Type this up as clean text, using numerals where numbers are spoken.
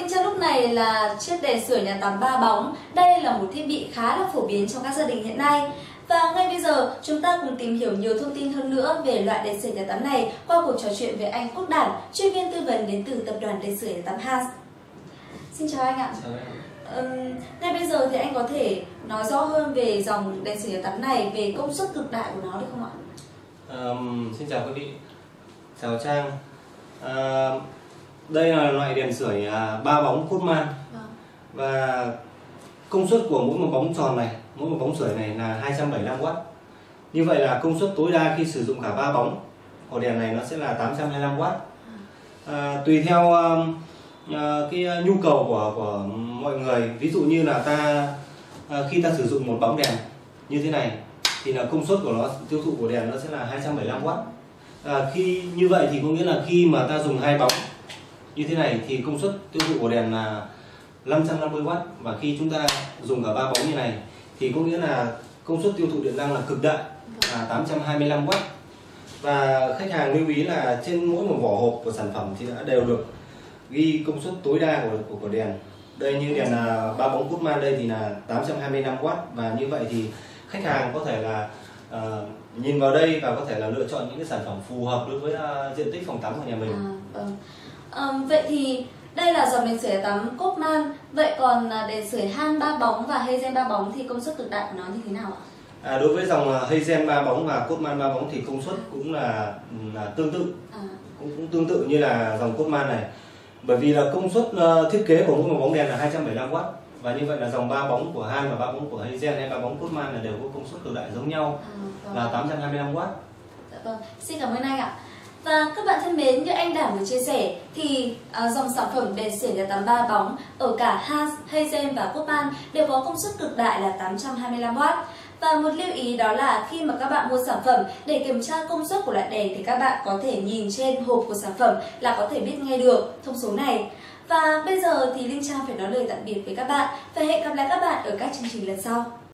Trong lúc này là chiếc đèn sưởi nhà tắm 3 bóng. Đây là một thiết bị khá là phổ biến trong các gia đình hiện nay. Và ngay bây giờ chúng ta cùng tìm hiểu nhiều thông tin hơn nữa về loại đèn sưởi nhà tắm này qua cuộc trò chuyện với anh Quốc Đảm, chuyên viên tư vấn đến từ tập đoàn đèn sưởi nhà tắm Hans. Xin chào anh ạ. Chào em. Ngay bây giờ thì anh có thể nói rõ hơn về dòng đèn sưởi nhà tắm này, về công suất cực đại của nó được không ạ? Xin chào quý vị. Chào Trang. Đây là loại đèn sưởi 3 bóng Cottman. Và công suất của mỗi một bóng tròn này, mỗi một bóng sưởi này là 275W. Như vậy là công suất tối đa khi sử dụng cả 3 bóng của đèn này nó sẽ là 825W. Tùy theo cái nhu cầu của mọi người, ví dụ như là khi ta sử dụng một bóng đèn như thế này thì là công suất của nó, tiêu thụ của đèn nó sẽ là 275W. Khi như vậy thì có nghĩa là khi mà ta dùng 2 bóng như thế này thì công suất tiêu thụ của đèn là 550W, và khi chúng ta dùng cả 3 bóng như này thì có nghĩa là công suất tiêu thụ điện năng là cực đại, là 825W. Và khách hàng lưu ý là trên mỗi một vỏ hộp của sản phẩm thì đã đều được ghi công suất tối đa của đèn. Đây như đèn 3 bóng Cottman đây thì là 825W, và như vậy thì khách hàng có thể là nhìn vào đây và có thể là lựa chọn những cái sản phẩm phù hợp đối với diện tích phòng tắm của nhà mình. Vậy thì đây là dòng đèn sưởi nhà tắm Cottman. Vậy còn đèn sưởi Han 3 bóng và Hazen 3 bóng thì công suất cực đại của nó như thế nào ạ? Đối với dòng Hazen 3 bóng và Cottman 3 bóng thì công suất cũng là tương tự, cũng tương tự như là dòng Cottman này. Bởi vì là công suất thiết kế của mỗi một bóng đèn là 275W, và như vậy là dòng 3 bóng của Han và 3 bóng của Hazen hay 3 bóng Cottman là đều có công suất cực đại giống nhau, là 825W. Dạ vâng, xin cảm ơn anh ạ. Và các bạn thân mến, như anh Đảm vừa chia sẻ thì dòng sản phẩm đèn sưởi nhà tắm 3 bóng ở cả Hans, Hazen và Cottman đều có công suất cực đại là 825W. Và một lưu ý đó là khi mà các bạn mua sản phẩm, để kiểm tra công suất của loại đèn thì các bạn có thể nhìn trên hộp của sản phẩm là có thể biết ngay được thông số này. Và bây giờ thì Linh Trang phải nói lời tạm biệt với các bạn và hẹn gặp lại các bạn ở các chương trình lần sau.